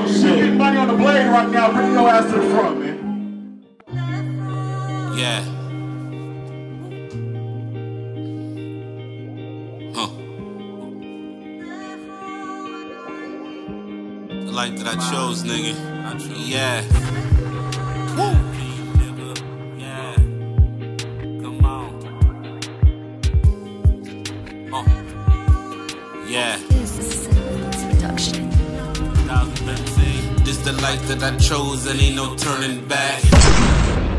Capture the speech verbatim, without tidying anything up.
Oh shit. You getting money on the blade right now. Bring your ass to the front, man. Yeah. Huh. The life that I chose, nigga. Yeah. Woo. Yeah. Come on. Oh. Yeah. This the life that I chose, and ain't no turning back.